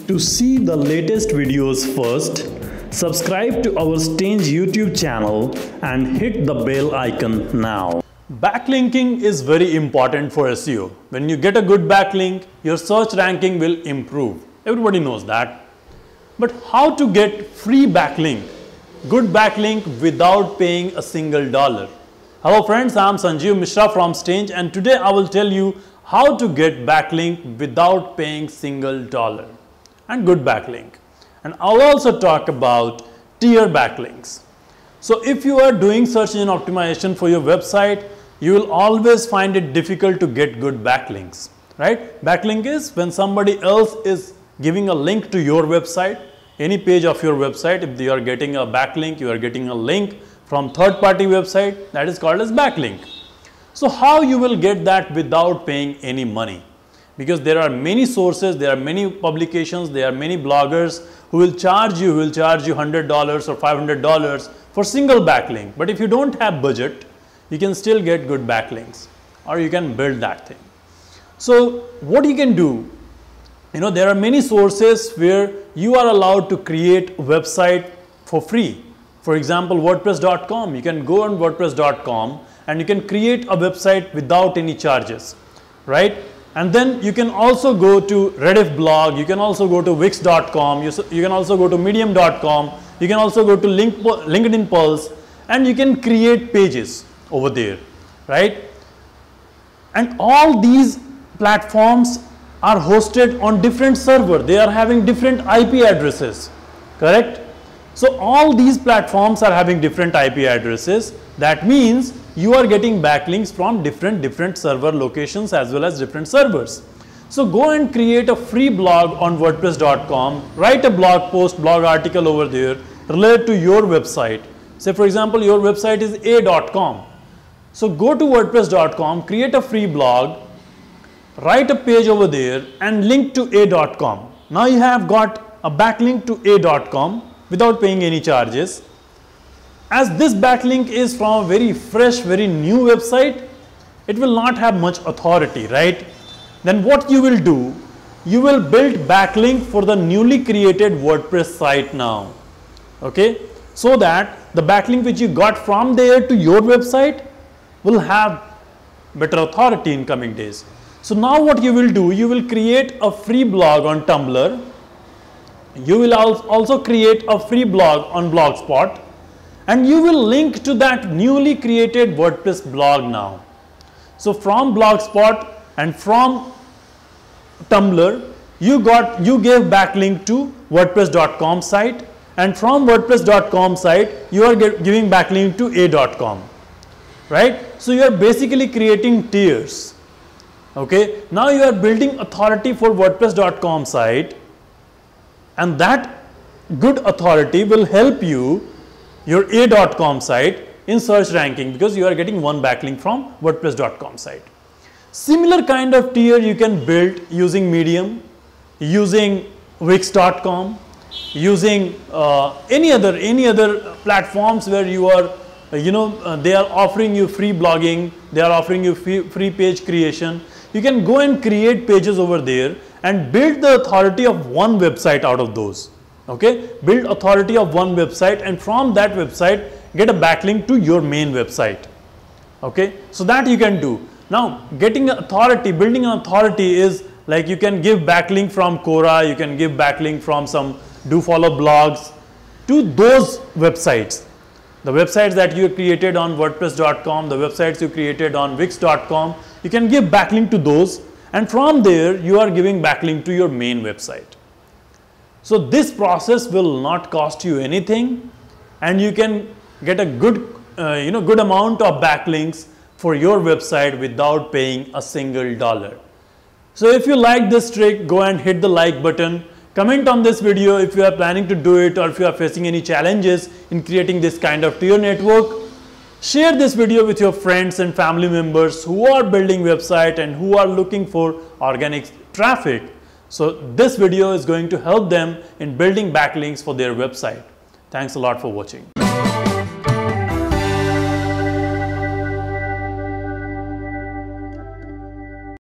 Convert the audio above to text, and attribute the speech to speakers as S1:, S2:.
S1: To see the latest videos first, subscribe to our Staenz YouTube channel and hit the bell icon now. Backlinking is very important for SEO. When you get a good backlink, your search ranking will improve. Everybody knows that. But how to get free backlink, good backlink without paying a single dollar? Hello friends, I am Sanjeev Mishra from Staenz, and today I will tell you how to get backlink without paying single dollar and good backlink. And I'll also talk about tier backlinks. So if you are doing search engine optimization for your website, you will always find it difficult to get good backlinks, right? Backlink is when somebody else is giving a link to your website, any page of your website. If you are getting a backlink, you are getting a link from third-party website, that is called as backlink. So how you will get that without paying any money? Because there are many sources, there are many publications, there are many bloggers who will charge you $100 or $500 for single backlink. But if you don't have budget, you can still get good backlinks, or you can build that thing. So what you can do, there are many sources where you are allowed to create a website for free. For example, WordPress.com. You can go on WordPress.com and you can create a website without any charges, right? And then you can also go to Rediff blog, you can also go to Wix.com, you can also go to Medium.com, you can also go to LinkedIn Pulse, and you can create pages over there, right? And all these platforms are hosted on different servers. They are having different IP addresses, correct? So all these platforms are having different IP addresses. That means you are getting backlinks from different server locations as well as different servers. So go and create a free blog on WordPress.com, write a blog post, blog article over there related to your website. Say for example, your website is a.com. So go to WordPress.com, create a free blog, write a page over there and link to a.com. Now you have got a backlink to a.com without paying any charges. As this backlink is from a very fresh, very new website, it will not have much authority, right? Then what you will do, you will build backlink for the newly created WordPress site now, okay? So that the backlink which you got from there to your website will have better authority in coming days. So now what you will do, you will create a free blog on Tumblr. You will also create a free blog on Blogspot. And you will link to that newly created WordPress blog now. So from Blogspot and from Tumblr, you gave backlink to WordPress.com site, and from WordPress.com site, you are giving backlink to a.com, right? So you are basically creating tiers. Okay, now you are building authority for WordPress.com site, and that good authority will help you your a.com site in search ranking because you are getting one backlink from WordPress.com site. Similar kind of tier you can build using Medium, using Wix.com, using any other platforms where you are, they are offering you free blogging, they are offering you free page creation. You can go and create pages over there and build the authority of one website out of those. Okay, build authority of one website, and from that website get a backlink to your main website. Okay, so that you can do. Now getting authority, building an authority is like you can give backlink from Quora, you can give backlink from some Dofollow blogs to those websites. The websites that you created on WordPress.com, the websites you created on Wix.com, you can give backlink to those, and from there you are giving backlink to your main website. So this process will not cost you anything, and you can get a good, good amount of backlinks for your website without paying a single dollar. So if you like this trick, go and hit the like button. Comment on this video if you are planning to do it, or if you are facing any challenges in creating this kind of tier network. Share this video with your friends and family members who are building website and who are looking for organic traffic. So this video is going to help them in building backlinks for their website. Thanks a lot for watching.